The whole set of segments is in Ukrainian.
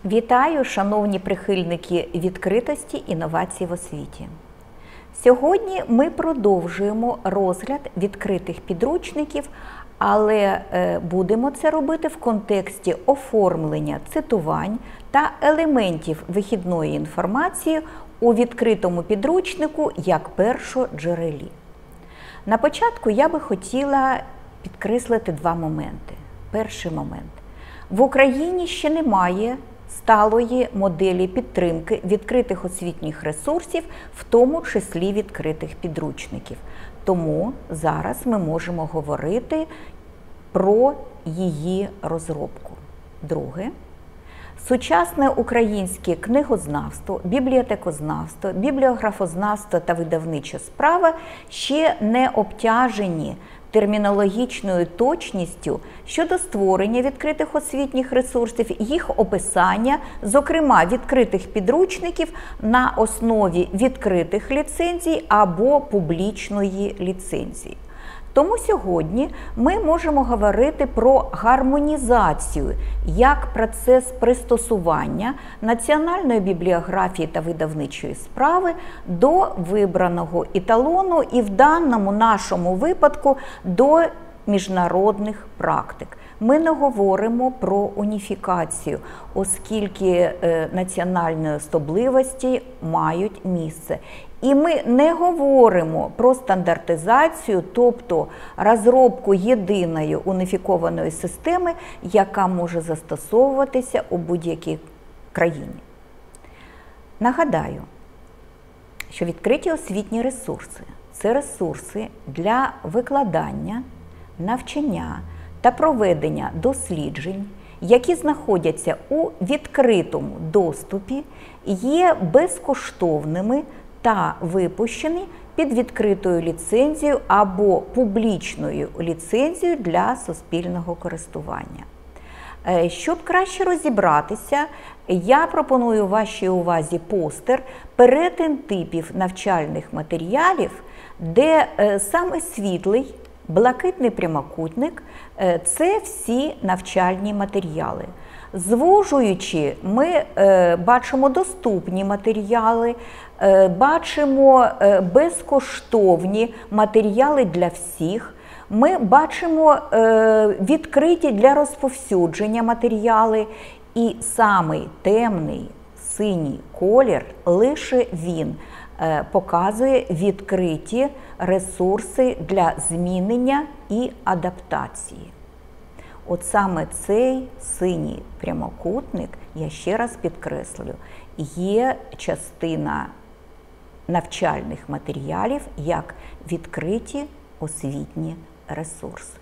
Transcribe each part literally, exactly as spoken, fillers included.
Вітаю, шановні прихильники відкритості інновацій в освіті. Сьогодні ми продовжуємо розгляд відкритих підручників, але будемо це робити в контексті оформлення цитувань та елементів вихідної інформації у відкритому підручнику як першоджерелі. На початку я би хотіла підкреслити два моменти. Перший момент. В Україні ще немає сталої моделі підтримки відкритих освітніх ресурсів, в тому числі відкритих підручників. Тому зараз ми можемо говорити про її розробку. Друге. Сучасне українське книгознавство, бібліотекознавство, бібліографознавство та видавнича справа ще не обтяжені термінологічною точністю щодо створення відкритих освітніх ресурсів, їх описання, зокрема відкритих підручників на основі відкритих ліцензій або публічної ліцензії. Тому сьогодні ми можемо говорити про гармонізацію як процес пристосування національної бібліографії та видавничої справи до вибраного еталону і в даному нашому випадку до міжнародних практик. Ми не говоримо про уніфікацію, оскільки національні особливості мають місце. І ми не говоримо про стандартизацію, тобто розробку єдиної уніфікованої системи, яка може застосовуватися у будь-якій країні. Нагадаю, що відкриті освітні ресурси – це ресурси для викладання, навчання та проведення досліджень, які знаходяться у відкритому доступі, є безкоштовними та випущені під відкритою ліцензією або публічною ліцензією для суспільного користування. Щоб краще розібратися, я пропоную вашій увазі постер «Перетин типів навчальних матеріалів», де саме світлий, блакитний прямокутник – це всі навчальні матеріали. Звужуючи, ми е, бачимо доступні матеріали, е, бачимо е, безкоштовні матеріали для всіх, ми бачимо е, відкриті для розповсюдження матеріали, і самий темний синій колір, лише він е, показує відкриті ресурси для змінення і адаптації. От саме цей синій прямокутник, я ще раз підкреслюю, є частина навчальних матеріалів як відкриті освітні ресурси.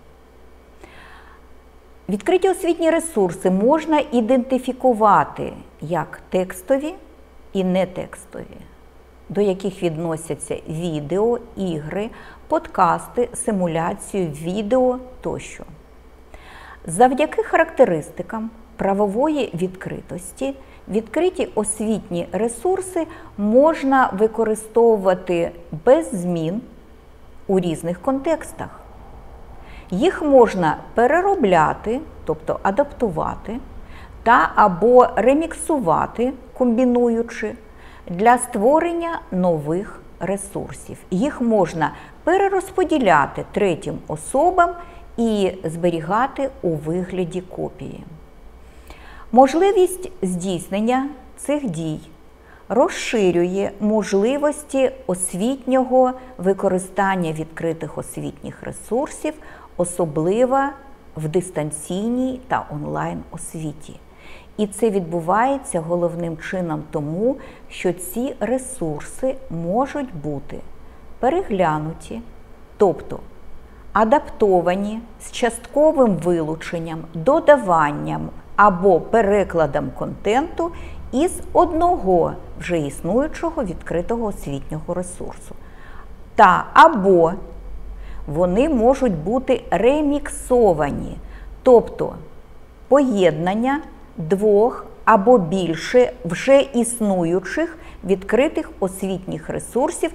Відкриті освітні ресурси можна ідентифікувати як текстові і нетекстові, до яких відносяться відео, ігри, подкасти, симуляцію, відео тощо. Завдяки характеристикам правової відкритості відкриті освітні ресурси можна використовувати без змін у різних контекстах. Їх можна переробляти, тобто адаптувати, та або реміксувати, комбінуючи, для створення нових ресурсів. Їх можна перерозподіляти третім особам і зберігати у вигляді копії. Можливість здійснення цих дій розширює можливості освітнього використання відкритих освітніх ресурсів, особливо в дистанційній та онлайн-освіті. І це відбувається головним чином тому, що ці ресурси можуть бути переглянуті, тобто адаптовані з частковим вилученням, додаванням або перекладом контенту із одного вже існуючого відкритого освітнього ресурсу. Та або вони можуть бути реміксовані, тобто поєднання двох або більше вже існуючих відкритих освітніх ресурсів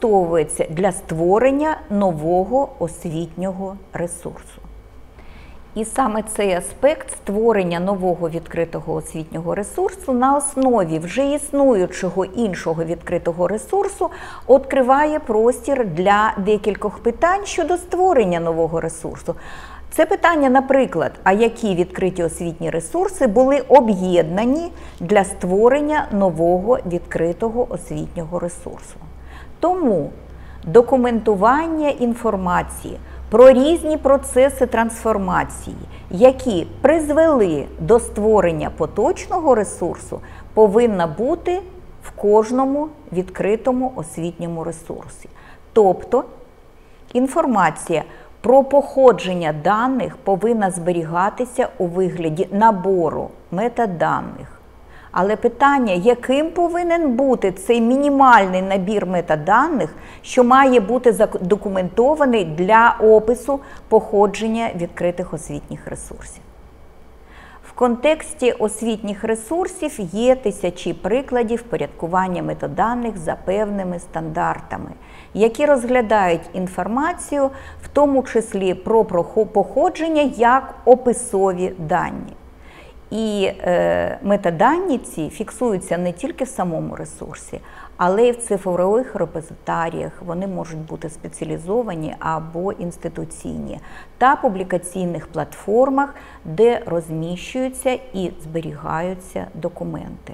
використовується для створення нового освітнього ресурсу. І саме цей аспект створення нового відкритого освітнього ресурсу на основі вже існуючого іншого відкритого ресурсу відкриває простір для декількох питань щодо створення нового ресурсу. Це питання, наприклад, а які відкриті освітні ресурси були об'єднані для створення нового відкритого освітнього ресурсу. Тому документування інформації про різні процеси трансформації, які призвели до створення поточного ресурсу, повинна бути в кожному відкритому освітньому ресурсі. Тобто інформація про походження даних повинна зберігатися у вигляді набору метаданих. Але питання, яким повинен бути цей мінімальний набір метаданих, що має бути задокументований для опису походження відкритих освітніх ресурсів. В контексті освітніх ресурсів є тисячі прикладів порядкування метаданих за певними стандартами, які розглядають інформацію, в тому числі про походження, як описові дані. І е, метадані ці фіксуються не тільки в самому ресурсі, але й в цифрових репозитаріях, вони можуть бути спеціалізовані або інституційні, та публікаційних платформах, де розміщуються і зберігаються документи.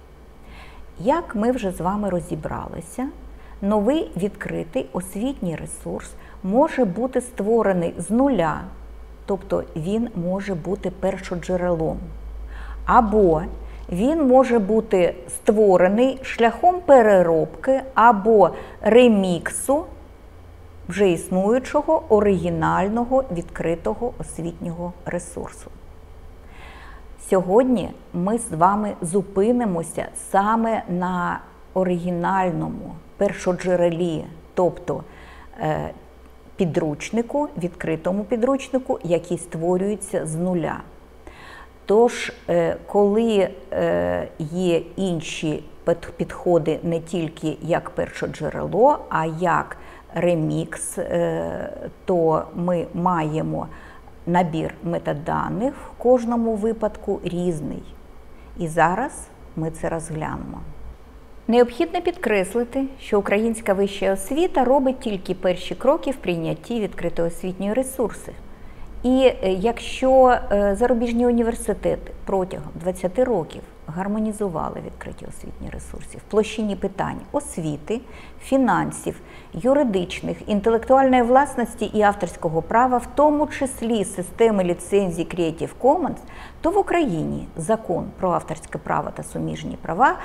Як ми вже з вами розібралися, новий відкритий освітній ресурс може бути створений з нуля, тобто він може бути першоджерелом. Або він може бути створений шляхом переробки або реміксу вже існуючого оригінального відкритого освітнього ресурсу. Сьогодні ми з вами зупинимося саме на оригінальному першоджерелі, тобто підручнику, відкритому підручнику, який створюється з нуля. Тож, коли є інші підходи не тільки як першоджерело, а як ремікс, то ми маємо набір метаданих в кожному випадку різний. І зараз ми це розглянемо. Необхідно підкреслити, що українська вища освіта робить тільки перші кроки в прийнятті відкритої освітньої ресурси. І якщо зарубіжні університети протягом двадцяти років гармонізували відкриті освітні ресурси в площині питань освіти, фінансів, юридичних, інтелектуальної власності і авторського права, в тому числі системи ліцензій Creative Commons, то в Україні закон про авторське право та суміжні права,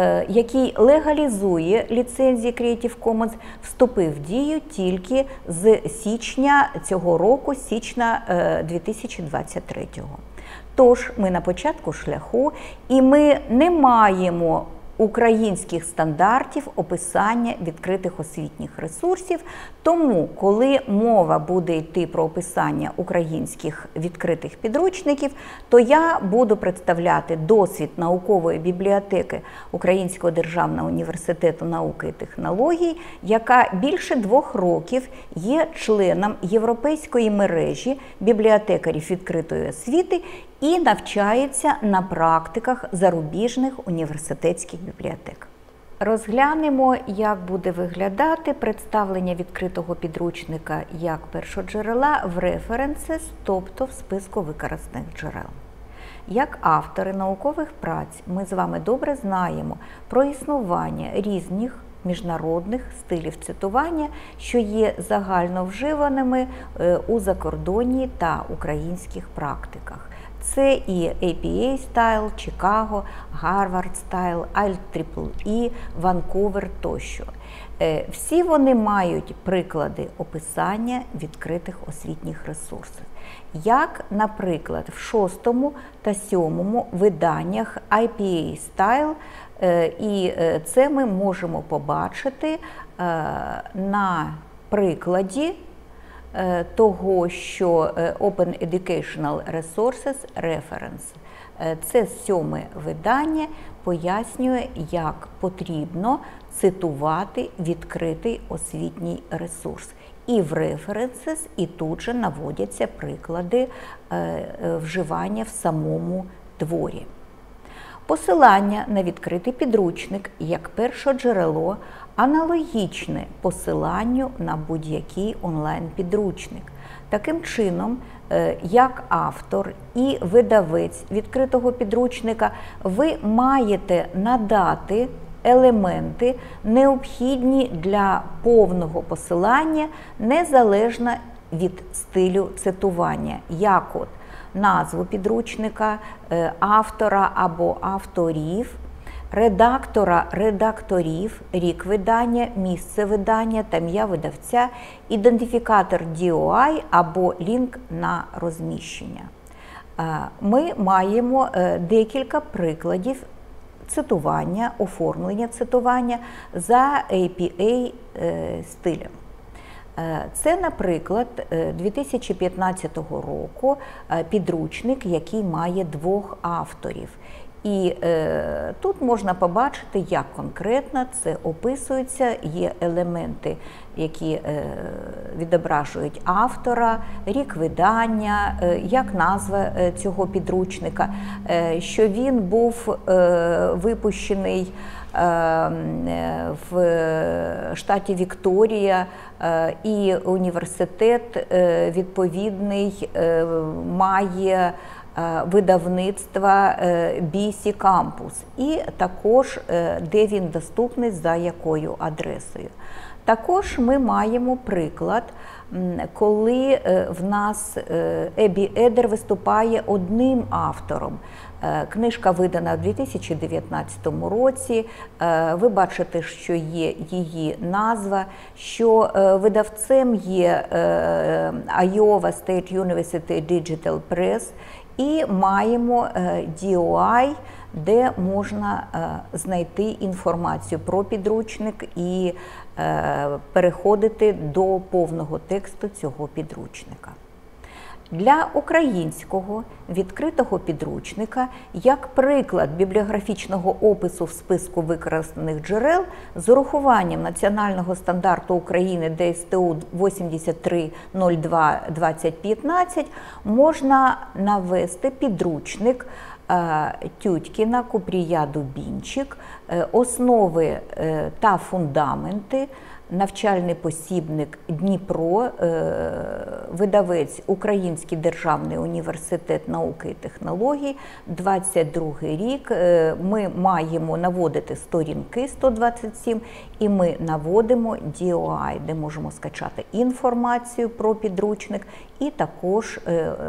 який легалізує ліцензії Creative Commons, вступив в дію тільки з січня цього року, січня дві тисячі двадцять третього. Тож, ми на початку шляху, і ми не маємо українських стандартів описання відкритих освітніх ресурсів, тому, коли мова буде йти про описання українських відкритих підручників, то я буду представляти досвід наукової бібліотеки Українського державного університету науки і технологій, яка більше двох років є членом європейської мережі бібліотекарів відкритої освіти і навчається на практиках зарубіжних університетських бібліотек. Розглянемо, як буде виглядати представлення відкритого підручника як першоджерела в references, тобто в списку використаних джерел. Як автори наукових праць ми з вами добре знаємо про існування різних міжнародних стилів цитування, що є загально вживаними у закордонній та українських практиках. Це і ей пі ей Style, Чикаго, Гарвард Style, ай ей ей і, Ванкувер тощо. Всі вони мають приклади описання відкритих освітніх ресурсів. Як, наприклад, в шостому та сьомому виданнях ай пі ей Style, і це ми можемо побачити на прикладі того, що Open Educational Resources Reference. Це сьоме видання пояснює, як потрібно цитувати відкритий освітній ресурс. і в references, і тут же наводяться приклади вживання в самому творі. Посилання на відкритий підручник як першоджерело аналогічне посиланню на будь-який онлайн-підручник. Таким чином, як автор і видавець відкритого підручника, ви маєте надати елементи, необхідні для повного посилання, незалежно від стилю цитування, як от назву підручника, автора або авторів, редактора, редакторів, рік видання, місце видання та ім'я видавця, ідентифікатор ді о ай або лінк на розміщення. Ми маємо декілька прикладів цитування, оформлення цитування за ей пі ей стилем. Це, наприклад, дві тисячі п'ятнадцятого року підручник, який має двох авторів. І е, тут можна побачити, як конкретно це описується, є елементи, які е, відображують автора, рік видання, е, як назва е, цього підручника, е, що він був е, випущений е, в штаті Вікторія, е, і університет е, відповідний е, має видавництва бі сі Campus, і також де він доступний, за якою адресою. Також ми маємо приклад, коли в нас Ебі Едер виступає одним автором. Книжка видана в дві тисячі дев'ятнадцятому році. Ви бачите, що є її назва, що видавцем є Iowa State University Digital Press, і маємо ді о ай, де можна знайти інформацію про підручник і переходити до повного тексту цього підручника. Для українського відкритого підручника, як приклад бібліографічного опису в списку використаних джерел з урахуванням національного стандарту України де ес те у вісімдесят три нуль два двадцять п'ятнадцять, можна навести підручник Тютькіна, Купрія, Дубінчик, основи та фундаменти, навчальний посібник Дніпро, видавець Український державний університет науки і технологій, двадцять другий рік. Ми маємо наводити сторінки сто двадцять сім, і ми наводимо ді о ай, де можемо скачати інформацію про підручник і також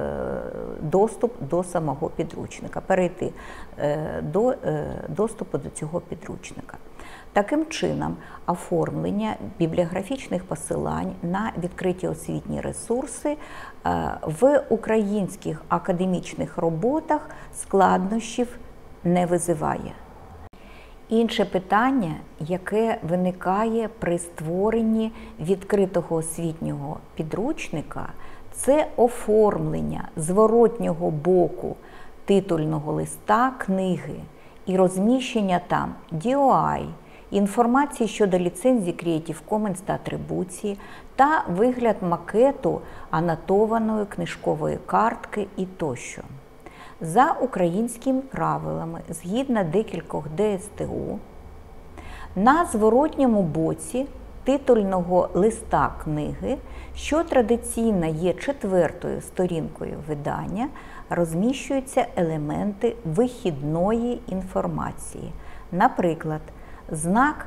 доступ до самого підручника, перейти до доступу до цього підручника. Таким чином, оформлення бібліографічних посилань на відкриті освітні ресурси в українських академічних роботах складнощів не визиває. Інше питання, яке виникає при створенні відкритого освітнього підручника, це оформлення зворотнього боку титульного листа книги і розміщення там ді о ай, інформації щодо ліцензії Creative Commons та атрибуції, та вигляд макету анотованої книжкової картки і тощо. За українськими правилами, згідно декількох де ес те у, на зворотньому боці титульного листа книги, що традиційно є четвертою сторінкою видання, розміщуються елементи вихідної інформації. Наприклад, знак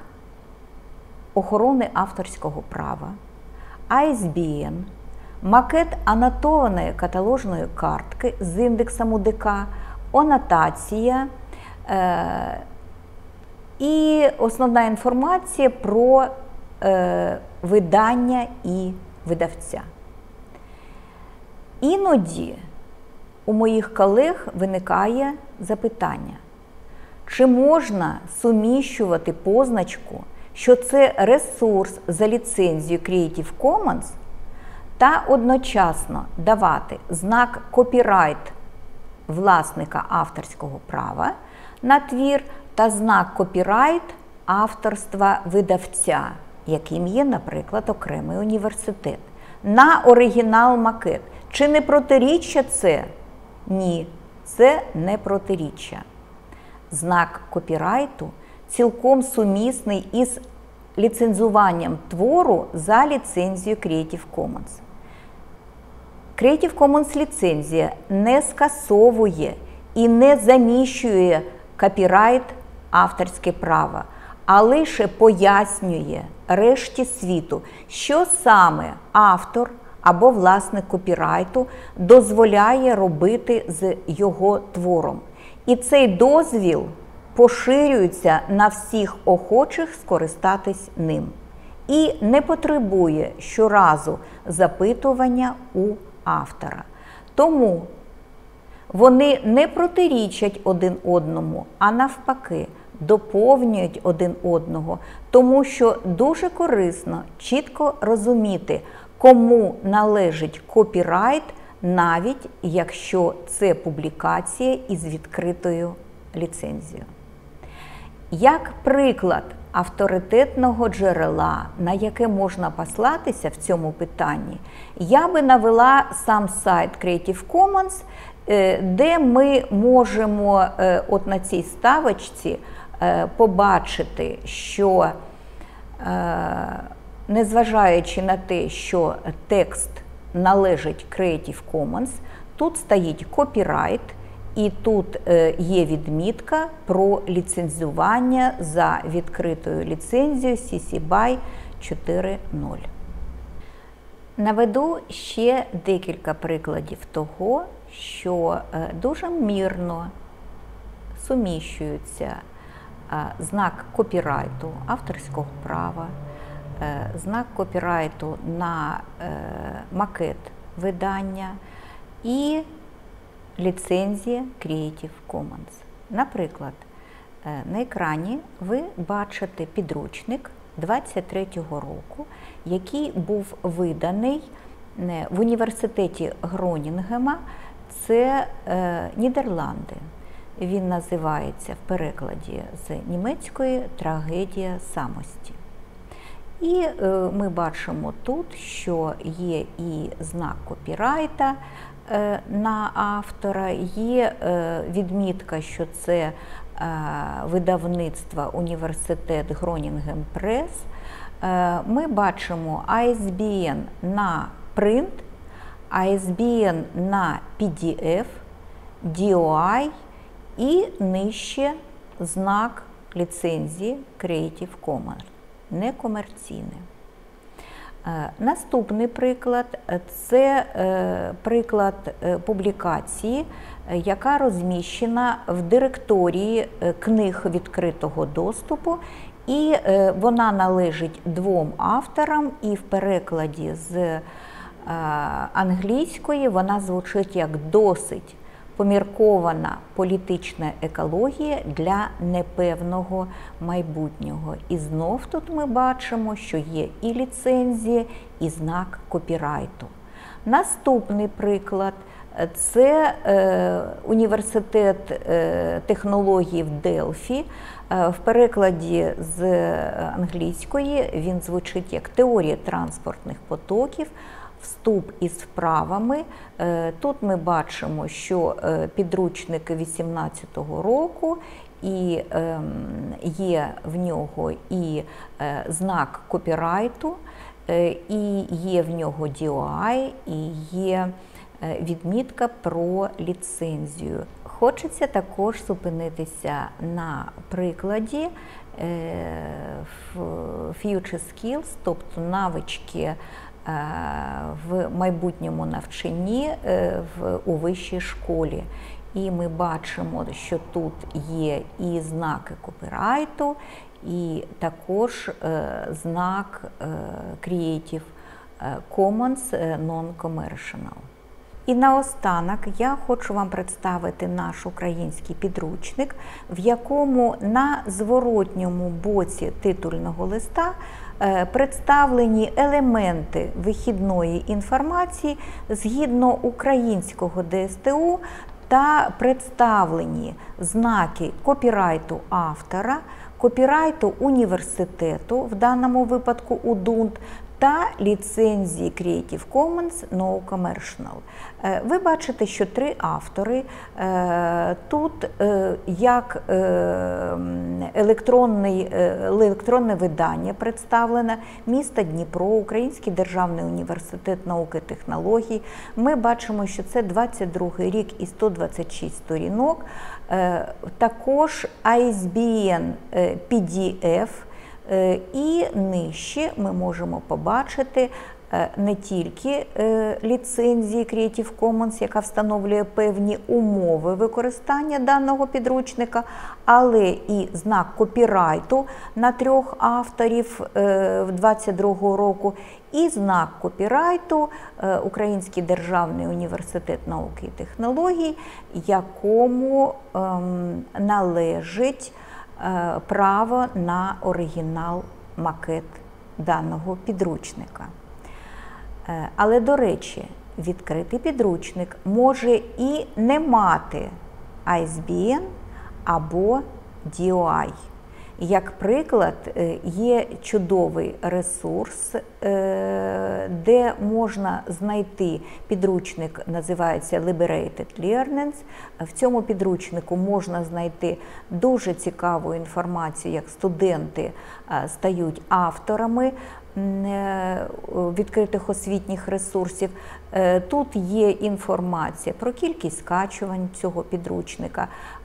охорони авторського права, ай ес бі ен, макет анотованої каталожної картки з індексом у де ка, анотація е, і основна інформація про е, видання і видавця. Іноді у моїх колег виникає запитання, чи можна суміщувати позначку, що це ресурс за ліцензією Creative Commons, та одночасно давати знак копірайт власника авторського права на твір та знак копірайт авторства видавця яким є, наприклад, окремий університет, на оригінал-макет. Чи не протиріччя це? Ні, це не протиріччя. Знак копірайту цілком сумісний із ліцензуванням твору за ліцензією Creative Commons. Creative Commons ліцензія не скасовує і не заміщує копірайт, авторське право, а лише пояснює решті світу, що саме автор або власник копірайту дозволяє робити з його твором. І цей дозвіл поширюється на всіх охочих скористатись ним. І не потребує щоразу запитування у автора. Тому вони не протирічать один одному, а навпаки, доповнюють один одного, тому що дуже корисно чітко розуміти, кому належить копірайт, навіть якщо це публікація із відкритою ліцензією. Як приклад авторитетного джерела, на яке можна послатися в цьому питанні, я би навела сам сайт Creative Commons, де ми можемо от на цій ставочці побачити, що незважаючи на те, що текст належить Creative Commons, тут стоїть копірайт, і тут є відмітка про ліцензування за відкритою ліцензією сі сі бай чотири нуль. Наведу ще декілька прикладів того, що дуже мірно суміщуються знак копірайту, авторського права, знак копірайту на макет видання і ліцензія Creative Commons. Наприклад, на екрані ви бачите підручник двадцять третього року, який був виданий в університеті Гронінгема, це Нідерланди. Він називається в перекладі з німецької «Трагедія самості». І ми бачимо тут, що є і знак копірайта на автора, є відмітка, що це видавництво університет Гронінген Прес. Ми бачимо ай ес бі ен на принт, ай ес бі ен на пі ді еф, ді о ай і нижче знак ліцензії Creative Commons, некомерційне. Наступний приклад – це приклад публікації, яка розміщена в директорії книг відкритого доступу, і вона належить двом авторам, і в перекладі з англійської вона звучить як «досить поміркована політична екологія для непевного майбутнього». І знов тут ми бачимо, що є і ліцензія, і знак копірайту. Наступний приклад – це е, університет е, технологій в Делфі. Е, в перекладі з англійської він звучить як «Теорія транспортних потоків. Вступ із вправами». Тут ми бачимо, що підручник вісімнадцятого року, і є в нього і знак копірайту, і є в нього ді о ай, і є відмітка про ліцензію. Хочеться також зупинитися на прикладі Future Skills, тобто навички в майбутньому навчанні у вищій школі. І ми бачимо, що тут є і знаки копірайту, і також знак Creative Commons Non-Commercial. І наостанок я хочу вам представити наш український підручник, в якому на зворотньому боці титульного листа представлені елементи вихідної інформації згідно українського де ес те у та представлені знаки копірайту автора, копірайту університету, в даному випадку УДУНТ, та ліцензії Creative Commons No Commercial. Ви бачите, що три автори. Тут як електронний, електронне видання представлене, місто Дніпро, Український державний університет науки і технологій. Ми бачимо, що це двадцять другий рік і сто двадцять шість сторінок. Також ай ес бі ен пі ді еф. І нижче ми можемо побачити не тільки ліцензії Creative Commons, яка встановлює певні умови використання даного підручника, але і знак копірайту на трьох авторів двадцять другого року, і знак копірайту Український державний університет науки і технологій, якому належить право на оригінал макет даного підручника. Але, до речі, відкритий підручник може і не мати ай ес бі ен або ді о ай. Як приклад, є чудовий ресурс, де можна знайти підручник, називається Liberated Learnings. В цьому підручнику можна знайти дуже цікаву інформацію, як студенти стають авторами відкритих освітніх ресурсів. Тут є інформація про кількість скачувань цього підручника,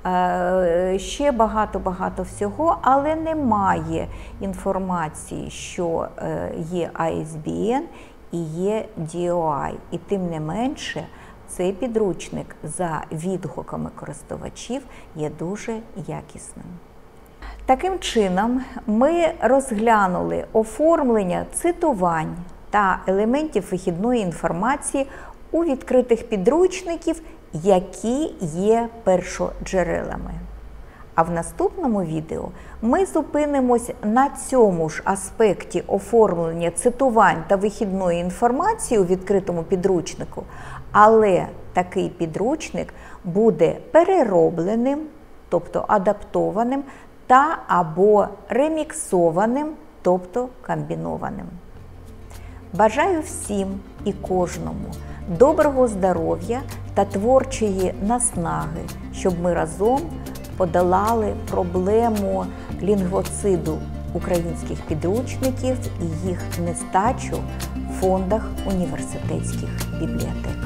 ще багато-багато всього, але немає інформації, що є ай ес бі ен і є ді о ай. І тим не менше, цей підручник за відгуками користувачів є дуже якісним. Таким чином, ми розглянули оформлення цитувань та елементів вихідної інформації у відкритих підручників, які є першоджерелами. А в наступному відео ми зупинимось на цьому ж аспекті оформлення цитувань та вихідної інформації у відкритому підручнику, але такий підручник буде переробленим, тобто адаптованим, та або реміксованим, тобто комбінованим. Бажаю всім і кожному доброго здоров'я та творчої наснаги, щоб ми разом подолали проблему лінгвоциду українських підручників і їх нестачу в фондах університетських бібліотек.